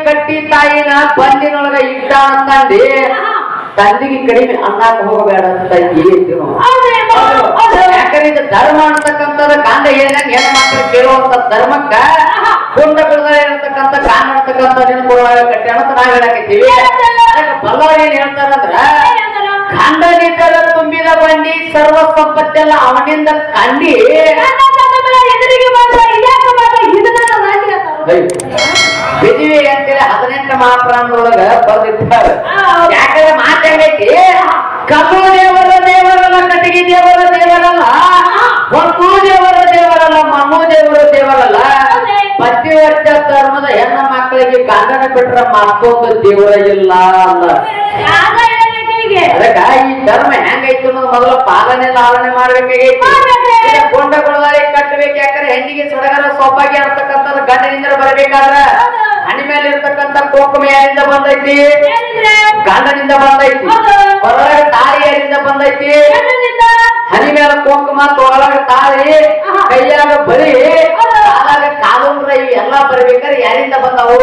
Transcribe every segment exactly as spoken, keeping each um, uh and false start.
ಕಟ್ಟಿ ತಾಯಿನ ಬಂದಿನೊಳಗ ಇಟ್ಟ ಅಂತಂದಿ ತಂದಿಗೆ ಕಡಿಮೆ ಅನ್ನಕ್ಕೆ ಹೋಗಬೇಡ ಅಂತ ಹೇಳ್ತೀವಿ ಯಾಕಂದ್ರೆ ಇದು ಧರ್ಮ ಅಂತಕ್ಕಂಥದ್ದು ಕಾಂಡ ಏನಾಗ ಹೆಣ್ಣು ಮಕ್ಕಳು ಕೇಳುವಂತ ಧರ್ಮಕ್ಕ ಕುಂಡ ಬಿಡದ ಇರತಕ್ಕಂಥ ಕಾಂಡ ಅಂತಕ್ಕಂಥ ನೆನಪುರೊಳಗ ಕಟ್ಟಿ ಅಂತ ನಾವ್ ಹೇಳಕತ್ತೀವಿ. ಬಲ್ಲವ್ರು ಏನ್ ಹೇಳ್ತಾರಂದ್ರ ಖಂಡನಿತರ ತುಂಬಿದ ಬಂಡಿ ಸರ್ವ ಸಂಪತ್ತೆಲ್ಲ ಅವನಿಂದ ಕಂಡಿ ಬಿದಿವಿ ಅಂತೇಳಿ ಹದಿನೆಂಟು ಮಹಾಪ್ರಾಣದೊಳಗ ಬರ್ದಿರ್ತಾರೆ. ಯಾಕಂದ್ರೆ ಮಾತಾಡೈತಿ ಕಬ್ಬು ದೇವರ ದೇವರಲ್ಲ, ಕಟ್ಟಿಗೆ ದೇವರ ದೇವರಲ್ಲ, ಒಂದು ದೇವರ ದೇವರಲ್ಲ, ಮಣ್ಣು ದೇವರ ದೇವರಲ್ಲ. ಪತಿವರ್ಷ ಧರ್ಮದ ಹೆಣ್ಣ ಮಕ್ಕಳಿಗೆ ಗಂಡನ ಬಿಟ್ರ ಮತ್ತೊಂದು ದೇವರ ಇಲ್ಲ ಅಲ್ಲ. ಅದಕ್ಕ ಈ ಧರ್ಮ ಹೆಂಗೈತಿ ಅನ್ನೋದು ಮೊದಲು ಪಾಲನೆ ಲಾಲನೆ ಮಾಡ್ಬೇಕಾಗೈತಿ. ಕೊಂಡ ಕೊಳದಾರಿ ಕಟ್ಟಬೇಕು. ಯಾಕಂದ್ರೆ ಹೆಣ್ಣಿಗೆ ಸಡಗರ ಸೊಪ್ಪಾಗಿ ಅಂತಕ್ಕಂಥದ್ದು ಗಂಡನಿಂದ ಬರ್ಬೇಕಾದ್ರ ಹಣಿ ಮೇಲೆ ಇರ್ತಕ್ಕಂಥ ಕೋಕುಮ ಯಾರಿಂದ ಬಂದೈತಿ? ಗಂಡನಿಂದ ಬಂದೈತಿ. ಹೊರಗ ತಾಳಿ ಯಾರಿಂದ ಬಂದೈತಿ? ಹನಿ ಮೇಲೆ ಕುಂಕುಮ, ತೊಳಗ ತಾಳಿ, ಕೈಯಾಗ ಬಳಿ, ಕಾಲಾಗ ಕಾಲುಂಗ್ರ ಇವು ಎಲ್ಲಾ ಬರ್ಬೇಕಾದ್ರೆ ಯಾರಿಂದ ಬಂದವು?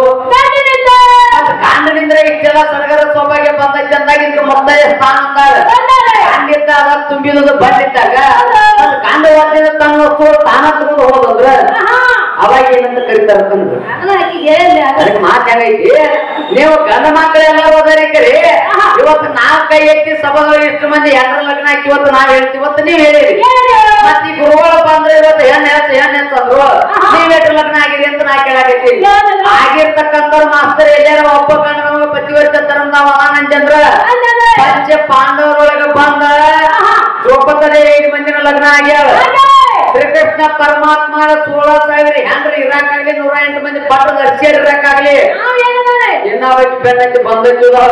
ಕಾಂಡನಿಂದ ಇಷ್ಟೆಲ್ಲ ಸಡಗರ ಸೊಬಗೆ ಬಂದೈತಿ ಅಂದಾಗ ಮೊತ್ತ ಸ್ಥಾನ ಅಂದಾಗ ಕಾಂಡಿದ್ದ ಅದ ತುಂಬಿದ ಬಂದಿದ್ದಾಗ ಕಾಂಡ ವಾದ್ಯದ ತನ್ನ ವಸ್ತು ತಾನ ತಗೊಂಡು ಹೋದಂದ್ರ ಅವಾಗ ಏನಂತ ಕರೀತಾರ ತಂದು ಅದಕ್ಕೆ ಮಾತಾಡೈತಿ. ನೀವು ಗಂಡ ಮಕ್ಕಳೆಲ್ಲ ಹೋದರೆ ಕರಿ ಇವತ್ತು ನಾವ್ ಕೈ ಎತ್ತಿ ಸಭಾದೊಳಗೆ ಎಷ್ಟು ಮಂದಿ ಎರಡರ ಲಗ್ನ ಹಾಕಿ ಇವತ್ತು ನಾವ್ ಹೇಳ್ತೀವಿ, ಇವತ್ತು ನೀವ್ ಹೇಳಿರಿ. ಮತ್ ಈ ಗುರುಗಳು ಬಂದ್ರೆ ಇವತ್ತು ಹೆಣ್ಣು ಹೆಚ್ಚು ಹೆಣ್ಣು ಹೆಚ್ಚಂದ್ರು ನೀವ್ ಎಷ್ಟು ಲಗ್ನ ಆಗಿರಿ ಅಂತ ನಾ ಕೇಳಾಕೈತಿ. ಆಗಿರ್ತಕ್ಕಂಥವ್ರು ಮಾಸ್ತರ್ ಎಲ್ಲಾರ ಒಬ್ಬ ಗಂಡ ನಮಗೆ ಪತಿವರ್ಷ ಧರ್ಮದ ವಾನಂಜಂದ್ರ ಪಂಚ ಪಾಂಡವರೊಳಗ ಬಂದ ದ್ರೌಪದಿ ಐದು ಮಂದಿನ ಲಗ್ನ ಆಗ್ಯಾವ. ಶ್ರೀಕೃಷ್ಣ ಪರಮಾತ್ಮನ ಸೋಳ ಸಾವಿರ ಹೆಂಡ್ರಿ ಇರಾಕಾಗ್ಲಿ, ನೂರ ಎಂಟು ಮಂದಿ ಪಟ್ಟದ ಅರ್ಸಿಯರ್ ಇರಾಕಾಗ್ಲಿ, ಇನ್ನೊಬ್ಬಕ್ಕೆ ಬೆನ್ನಕ್ಕೆ ಬಂದಿದ್ದಾವ.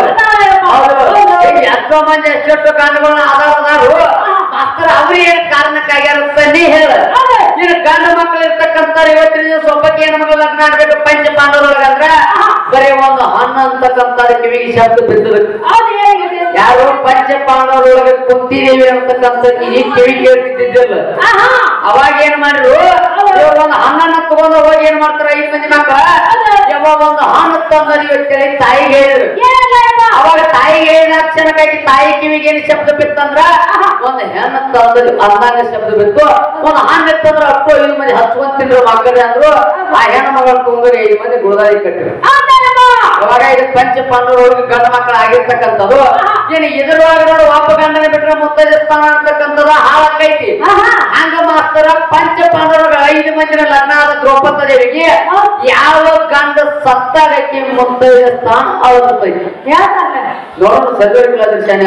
ಎಷ್ಟೋ ಮಂದಿ ಎಷ್ಟೆಷ್ಟು ಗಂಡುಗಳನ್ನ ಆಧಾರದಾರು ಮಾಸ್ತರ ಅವ್ರು ಏನ್ ಕಾರಣಕ್ಕಾಗ್ಯಾರ ನೀ ಹೇಳ. ನೀನು ಗಂಡು ಮಕ್ಕಳು ಇರ್ತಕ್ಕಂಥ ಇವತ್ತಿನ ದಿವಸ ಒಬ್ಬಕ್ಕೆ ಏನ್ ಮಗಳು ಲಗ್ನ ಆಗ್ಬೇಕು ಪಂಚ ಪಾಂಡವರೊಳಗಂದ್ರ ಬರೀ ಒಂದು ಹಣ್ಣು ಅಂತಕ್ಕಂಥ ಕಿವಿಗೆ ಶಬ್ದ ಬಿದ್ದದ. ಯಾರು ಪಂಚ ಪಾಂಡವರೊಳಗೆ ಕುಂತಿದೇವಿ ಅಂತಕ್ಕಂಥ ಈ ಕಿವಿ ಕೇಳ್ತಿದ್ದಿಲ್ಲ. ಅವಾಗ ಏನ್ ಮಾಡಿದ್ರು, ಒಂದು ಹಣ್ಣನ್ನ ತಗೊಂಡು ಹೋಗಿ ಏನ್ ಮಾಡ್ತಾರ ಐದು ಮಂದಿ ಮಕ್ಕಳ ಯಾವಾಗ ಒಂದು ಹಣ್ಣು ತಂದರಿ ಅಂತೇಳಿ ತಾಯಿಗೆ ಹೇಳಿದ್ರು. ಅವಾಗ ತಾಯಿಗೆ ಹೇಳಿದ ಕ್ಷಣಕ್ಕಾಗಿ ತಾಯಿ ಕಿವಿಗೆ ಏನ್ ಶಬ್ದ ಬಿತ್ತಂದ್ರ ಒಂದು ಹೆಣ್ಣು ತಂದರಿ ಅಂದಾಗ ಶಬ್ದ ಬಿತ್ತು. ಒಂದು ಹಣ್ಣು ಇತ್ತಂದ್ರ ಅಪ್ಪು ಐದು ಮಂದಿ ಹಚ್ಕೊಂಡ್ ತಿಂದ್ರು ಮಕ್ಕಳೇ ಅಂದ್ರು. ಆ ಹೆಣ್ಣು ಮಗಳು ತಗೊಂಡ್ರೆ ಐದು ಮಂದಿ ಗೋದಾರಿ ಕಟ್ಟಿದ್ರು. ಅವಾಗ ಇದು ಪಂಚ ಪಾಂಡವರೊಳಗೆ ಗಂಡ ಮಕ್ಕಳು ಆಗಿರ್ತಕ್ಕಂಥದ್ದು. ಏನು ಇದ್ರೊಳಗೆ ನೋಡು ಒಬ್ಬ ಗಂಡನ ಬಿಟ್ರೆ ಮುತ್ತೈದೆ ಸ್ಥಾನ ಅಂತಕ್ಕಂಥದ್ದು ಹಾಳಾಕೈತಿ. ಹಂಗ ಮಾಸ್ತರ ಪಂಚ ಪಾಂಡವರ ಐದು ಮಂದಿನ ಲಗ್ನ ಆದ ದ್ರೌಪದಿ ದೇವಿಗೆ ಯಾವ ಗಂಡ ಸತ್ತಾಗಕ್ಕೆ ಮುತ್ತೈದೆ ಸ್ಥಾನ ಅವತ್ತೈತಿ ನೋಡೋಣ. ಸದ್ಯಲ್ಲ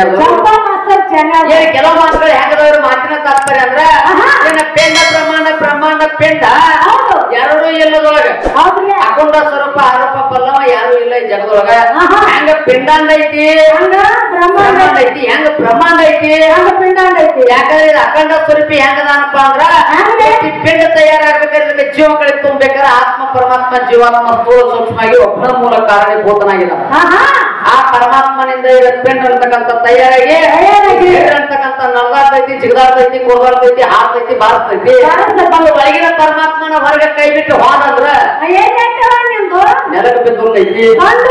ಕೆಲವು ಮಾತುಗಳು ಹೆಂಗದವ್ರು ಮಾತಿನ ತಾತ್ಪರ್ಯ ಅಂದ್ರ ಏನ ಪೆಂಡ ಪ್ರಮಾಣ ಪ್ರಮಾಣ ಪೆಂಡ ಎರಡು ಇಲ್ಲದೊಳಗ ಅಕೊಂಡ ಸ್ವರೂಪ ಆರೋಪ ಪಲ್ಲವ ಯಾರು ಇಲ್ಲ ಈ ಜಗದೊಳಗ. ಹೆಂಗ ಪಿಂಡಾಂಡ ಐತಿ ಬ್ರಹ್ಮಾಂಡ ಐತಿ, ಹೆಂಗ ಬ್ರಹ್ಮಾಂಡ ಐತಿ ಹಂಗ ಪಿಂಡಾಂಡ ಐತಿ. ಯಾಕಂದ್ರೆ ಇದು ಅಖಂಡ ಸ್ವರೂಪಿ ಹೆಂಗದಾನಪ್ಪ ಅಂದ್ರ ಪಿಂಡ ತಯಾರಾಗಬೇಕಾದ್ರೆ ಜೀವಗಳಿಗೆ ತುಂಬಬೇಕಾದ್ರೆ ಆತ್ಮ ಪರಮಾತ್ಮ ಜೀವಾತ್ಮ ಸ್ಥೂಲ ಸೂಕ್ಷ್ಮವಾಗಿ ಒಬ್ಬನ ಮೂಲ ಕಾರಣೀಭೂತನಾಗಿದ್ದಾನೆ. ಆ ಪರಮಾತ್ಮನಿಂದ ಇರೋ ಪಿಂಡ ಅಂತಕ್ಕಂಥ ತಯಾರಾಗಿ ಅಂತಕ್ಕಂಥ ನಲ್ಗಾರ್ತೈತಿ, ಜಿಗದಾರ್ತೈತಿ, ಕೋದಾರ್ತೈತಿ, ಹಾರ್ತೈತಿ, ಬಾರ್ತೈತಿ. ಒಳಗಿನ ಪರಮಾತ್ಮನ ಹೊರಗೆ ಕೈ ಬಿಟ್ಟು ಹೋದಂದ್ರ ನೆಲಕ್ಕೆ ಬಿದ್ದೈತಿ.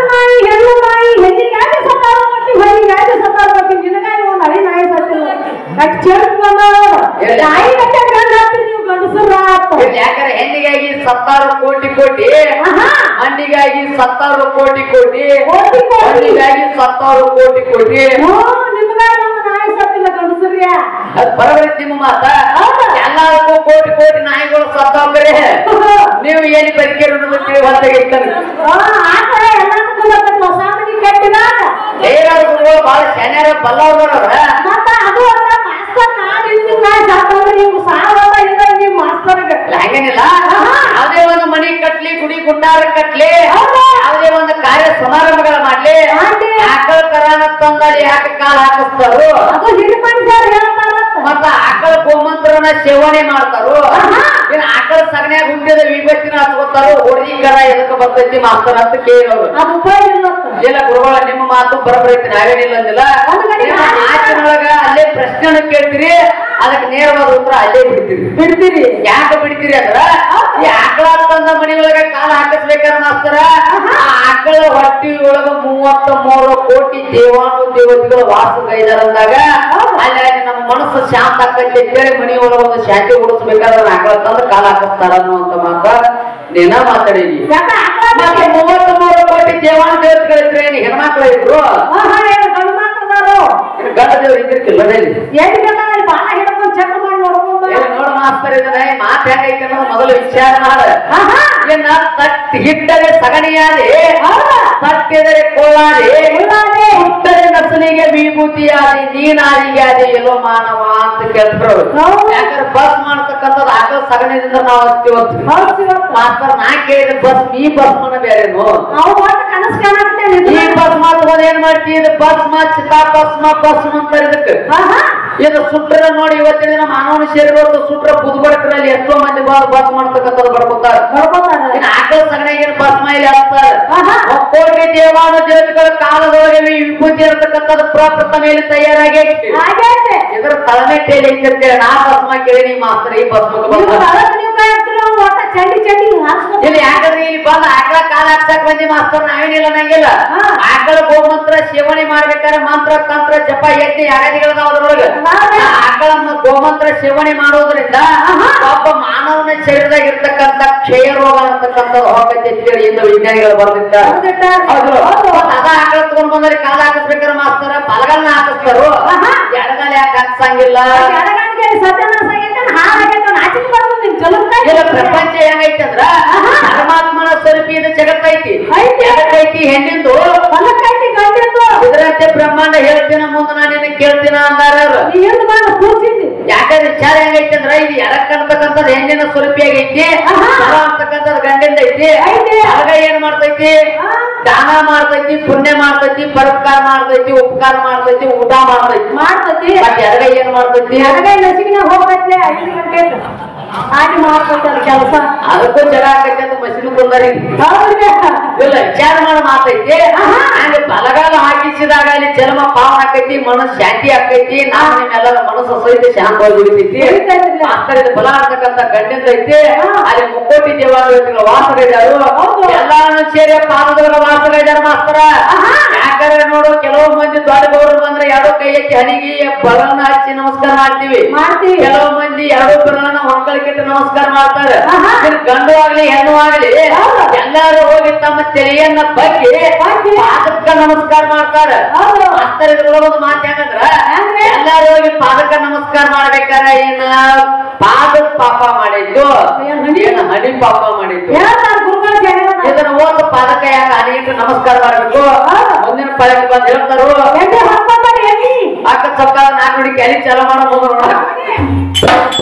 ಯಾಕಂದ್ರೆ ಹೆಣ್ಣಿಗಾಗಿ ಸತ್ತಾರು ಕೋಟಿ ಕೋಟಿ, ಮಣ್ಣಿಗಾಗಿ ಸತ್ತಾರು ಕೋಟಿ ಕೋಟಿ, ಮಣ್ಣಿಗಾಗಿ ಸತ್ತಾರು ಕೋಟಿ ಕೋಟಿ. ಅದ್ ಬರಬರಿ ನಿಮ್ಮ ಮಾತ. ಎಲ್ಲಾರ್ಗೂ ಕೋಟಿ ಕೋಟಿ ನಾಯಿಗಳು ಸತ್ತೋಗ್ರೆ ನೀವು ಏನಿ ಬದುಕಿ ಹೊರತಾಗಿರ್ತಾರೆ. ಬಹಳ ಶನಿಯಾರ ಬಲ್ಲವ್ರವ್ರ ಹಂಗೇನಿಲ್ಲ. ಯಾವುದೇ ಒಂದು ಮನಿ ಕಟ್ಲಿ, ಗುಡಿ ಗುಂಡಾರ ಕಟ್ಲಿ, ಯಾವುದೇ ಒಂದು ಕಾರ್ಯ ಸಮಾರಂಭಗಳ ಮಾಡ್ಲಿ, ಆಕಳ ಕರಾನ ತಂದಲ್ಲಿ ಯಾಕೆ ಕಾಲ ಹಾಕಿಸ್ತಾರು? ಮತ್ತ ಆಕಳ ಗೋಮಂತ್ರನ ಸೇವನೆ ಮಾಡ್ತಾರು. ಇನ್ನು ಆಕಳ ಸಗಣಿಯಾಗ ಹುಟ್ಟಿದ ವಿಭತ್ತಿನ ಹಚ್ಕೊತಾರು. ಹುಡುಗಿ ಕರ ಎದಕ್ಕೆ ಬರ್ತೈತಿ ಮಾಸ್ತರ ಅಂತ ಕೇಳೋರು. ಇಲ್ಲ ಗುರುಗಳ ನಿಮ್ಮ ಮಾತು ಬರಬರೈತಿ, ನಾವೇನಿಲ್ಲ ಅಂದಿಲ್ಲ. ಮಾತಿನೊಳಗ ಅಲ್ಲೇ ಪ್ರಶ್ನೆ ಕೇಳ್ತೀರಿ, ಅದಕ್ಕೆ ನೇರವಾದ ಉತ್ತರ ಅಲ್ಲೇ ಬಿಡ್ತೀರಿ ಬಿಡ್ತೀರಿ ಯಾಕೆ ಬಿಡ್ತೀರಿ ಅಂದ್ರ ಈ ಆಕಳ ತಂದ ಮನಿ ಒಳಗ ಕಾಲ ಹಾಕಿಸ್ಬೇಕಾರ ಮಾಸ್ತರ. ಆ ಆಕಳ ಹೊಟ್ಟಿಯೊಳಗ ಮೂವತ್ತ ಮೂರು ಕೋಟಿ ದೇವಾನು ದೇವತೆಗಳು ವಾಸಗೈದಾರಂದಾಗ ಅಲ್ಲಿ ನಮ್ಮ ಮನಸ್ಸು ಶಾಂತ ಆಕೈತಿ ಅಂತೇಳಿ ಮನೆಯೊಳಗ ಒಂದು ಶಾಂತಿ ಉಡಿಸ್ಬೇಕಾದ್ರೆ ಆಕಳ ತಂದು ಕಾಲ ಹಾಕಿಸ್ತಾರ ಅನ್ನುವಂತ ಮಾತ ನೀನ ಮಾತಾಡಿದಿ. ಮತ್ತೆ ಮೂವತ್ತ ಮೂರು ಕೋಟಿ ದೇವಾನು ದೇವತೆಗಳಿದ್ರೆ ಏನು ಹೆಣ್ಮಕ್ಳು ಇದ್ರು ಗಂಡ ದೇವ್ರು ಇದ್ದಿರ್ಕಿಲ್ಲ ನೋಡ ಮಾಸ್ತರ್ ಇದನ್ನ ಮಾತು ಹೆಂಗೈತೆ ಅನ್ನೋದು ಮೊದಲು ವಿಚಾರ ಮಾಡ. ಏನ ತಟ್ಟಿ ಹಿಟ್ಟರೆ ಸಗಣಿಯಾದೆ ತಟ್ಟಿದರೆ ಕೊಳ್ಳಾದೆ ಹುಟ್ಟರೆ ನಸಲಿಗೆ ವಿಭೂತಿಯಾದಿ ನೀನಾರಿಗೆ ಆದಿ ಎಲ್ಲೋ ಮಾನವ ಅಂತ ಕೇಳ್ತಾರೆ. ಯಾಕಂದ್ರೆ ಬಸ್ ಮಾಡ್ತಕ್ಕಂಥದ್ದು ಆಕಳ ಸಗಣಿದಿಂದ ನಾವು ಹಚ್ತೀವತ್ತು ಮಾಸ್ತರ್ ನಾ ಕೇಳಿದ್ರೆ ಬಸ್ ಈ ಬಸ್ ಮನ ಬೇರೆನು ಈ ಬಸ್ ಮಾತು ಏನ್ ಮಾಡ್ತೀವಿ ಬಸ್ ಮಾ ಚಿತಾ ಬಸ್ ಮಾ ಬಸ್ ಅಂತಾರೆ ಇದಕ್ಕೆ. ಇದು ಸುಟ್ರ ನೋಡಿ ಇವತ್ತಿನ ದಿನ ಮಾನವನ ಸೇರಿರೋದು ಸುಟ್ರ ಬುದ್ಬಡ್ಕರಲ್ಲಿ ಎಷ್ಟೋ ಮಂದಿ ಬಸ್ ಮಾಡ್ತಕ್ಕಂಥದ್ದು ಬಡ್ಕೊತಾರೆ. ಆಕಳ ಸಗಣಿಗೆ ಬಸ್ ಮೈಲಿ ಹಾಕ್ತಾರೆ. ಕೋಟಿ ದೇವಾನು ದೇವತೆಗಳ ಕಾಲದೊಳಗೆ ವಿಭೂತಿ ಇರತಕ್ಕಂಥದ್ದು ಪ್ರಪ್ರಥಮೆಯಲ್ಲಿ ತಯಾರಾಗಿ ಇದರ ತಳಮೆಟ್ಟೆಯಲ್ಲಿ ಇಟ್ಟಿರ್ತೇವೆ. ನಾ ಬಸ್ಮ ಕೇಳಿ ಮಾಸ್ತರ ಈ ಬಸ್ ಇಲ್ಲಿ ಯಾಕಂದ್ರೆ ಇಲ್ಲಿ ಬಂದ ಆಕಳ ಕಾಲ ಹಾಕ್ಸಕ್ ಬಂದಿ ಮಾಸ್ತರ್ ನಾವೇನಿಲ್ಲ ನಂಗಿಲ್ಲ. ಆಕಳ ಗೋಮಂತ್ರ ಸೇವನೆ ಮಾಡ್ಬೇಕಾದ್ರೆ ಮಂತ್ರ ತಂತ್ರ ಜಪ ಯಜ್ಞ ಯಾಗದಿಗಳದಾವ ಅದ್ರೊಳಗ. ಆಕಳ ಗೋಮಂತ್ರ ಸೇವನೆ ಮಾಡೋದ್ರಿಂದ ಒಬ್ಬ ಮಾನವನ ಶರೀರದಾಗ ಇರ್ತಕ್ಕಂಥ ಕ್ಷಯ ರೋಗ ಅಂತಕ್ಕಂಥದ್ದು ಹೋಗತ್ತೆ ಅಂತೇಳಿ ಇಂದು ವಿಜ್ಞಾನಿಗಳು ಬರ್ದಿದ್ದಾರೆ. ಅದ ಆಕಳ ತಗೊಂಡ್ ಬಂದ್ರೆ ಕಾಲ ಹಾಕಿಸ್ಬೇಕಾದ್ರೆ ಮಾಸ್ತರ ಬಲಗಲ್ನ ಹಾಕಿಸ್ತಾರು ಎಡಗಾಲ ಯಾಕೆ ಹಾಕ್ಸಂಗಿಲ್ಲ. ಪ್ರಪಂಚ ಹೆಂಗೈತಿ ಅಂದ್ರ ಪರಮಾತ್ಮನ ಸ್ವರೂಪ ಇದು ಜಗತ್ತೈತಿ ಜಗತ್ತೈತಿ ಹೆಣ್ಣಿಂದು ಇದರಂತೆ ಬ್ರಹ್ಮಾಂಡ ಹೇಳ್ತೀನ ಮುಂದ ನಾನು ಕೇಳ್ತೀನ ಅಂದಾರ. ಯಾಕಂದ್ರೆ ವಿಚಾರ ಹೆಂಗೈತಿ ಅಂದ್ರ ಇದು ಎಡಕ್ ಕಾಣ್ತಕ್ಕಂಥದ್ದು ಹೆಣ್ಣಿನ ಸ್ವರೂಪಿ ಆಗೈತಿ ಅಂತಕ್ಕಂಥದ್ದು ಗಂಡಿಂದ ಐತಿ. ಆಗ ಏನ್ ಮಾಡ್ತೈತಿ ದಾನ ಮಾಡ್ತೈತಿ ಪುಣ್ಯ ಮಾಡ್ತೈತಿ ಪರೋಪಕಾರ ಮಾಡ್ತೈತಿ ಉಪಕಾರ ಮಾಡ್ತೈತಿ ಊಟ ಮಾಡ್ತೈತಿ ಮಾಡ್ತೈತಿ ಬಟ್ ಎಡಗ ಏನ್ ಮಾಡ್ತೈತಿ ಹೋಗ್ತೈತಿ ಐದು ಗಂಟೆ ಹಾಗೆ ಮಾಡ್ಕೊತಾರ ಕೆಲಸ. ಅದಕ್ಕೂ ಜನ ಆಕೈತಿ ಅಂತ ಮಷಿನ್ ಕೊಂದರಿ ಇಲ್ಲ ವಿಚಾರ ಮಾಡಿ ಮಾತೈತಿ. ಹಂಗ ಬಲಗಾಲ ಹಾಕಿಸಿದಾಗ ಅಲ್ಲಿ ಜನ್ಮ ಪಾವನ ಆಕೈತಿ ಮನಸ್ಸು ಶಾಂತಿ ಆಕೈತಿ. ನಾವು ನಿಮ್ಮೆಲ್ಲರ ಮನಸ್ಸು ಸಹಿತ ಶಾಂತವಾಗಿ ಉಳಿತೈತಿ. ಮಾಸ್ತರಿದ ಬಲ ಆಗ್ತಕ್ಕಂಥ ಗಂಡಿಂದ ಐತಿ. ಅಲ್ಲಿ ಮುಕ್ಕೋಟಿ ದೇವಾಲಯಗಳ ವಾಸಗೈದಾರು ಎಲ್ಲಾನು ಸೇರಿ ಪಾದದವರ ವಾಸಗೈದಾರ ಮಾಸ್ತರ. ಯಾಕಂದ್ರೆ ನೋಡು ಕೆಲವು ಮಂದಿ ದೊಡ್ಡ ಗೌರವ ಬಂದ್ರೆ ಎರಡು ಕೈ ಎತ್ತಿ ಹನಿಗೆ ಬಲನ ಹಚ್ಚಿ ನಮಸ್ಕಾರ ಮಾಡ್ತೀವಿ ಮಾಡ್ತೀವಿ ಕೆಲವು ಮಂದಿ ಎರಡು ಬಲನ ಹೊಂಕಳಿಕೆ ನಮಸ್ಕಾರ ಮಾಡ್ತಾರೆ. ಗಂಡು ಆಗ್ಲಿ ಹೆಣ್ಣು ಆಗ್ಲಿ ಎಲ್ಲಾರು ಹೋಗಿ ತಮ್ಮ ತೆರೆಯನ್ನ ಬಗ್ಗೆ ಪಾದಕ್ಕ ನಮಸ್ಕಾರ ಮಾಡ್ತಾರೆ. ಮಾಸ್ತರ ಇದ್ರೊಳಗೊಂದು ಮಾತು ಹೆಂಗಂದ್ರ ಎಲ್ಲಾರು ಹೋಗಿ ಪಾದಕ್ಕ ನಮಸ್ಕಾರ ಮಾಡ್ಬೇಕಾರ ಏನ ಪಾದದ ಪಾಪ ಮಾಡಿದ್ದು ಏನ ಹಣಿ ಪಾಪ ಮಾಡಿದ್ದು ಇದನ್ನ ಓದು ಪಾದಕ್ಕ ಯಾಕ ಹನಿಗಿಟ್ಟು ನಮಸ್ಕಾರ ಮಾಡ್ಬೇಕು. ಮುಂದಿನ ಪಳಕ್ಕೆ ಬಂದು ಹೇಳ್ತಾರು ಅಕ್ಕ ಚೊಕ್ಕ ನಾಲ್ಕು ನುಡಿ ಕ್ಯಾಲಿ ಚಾಲ ಮಾಡೋ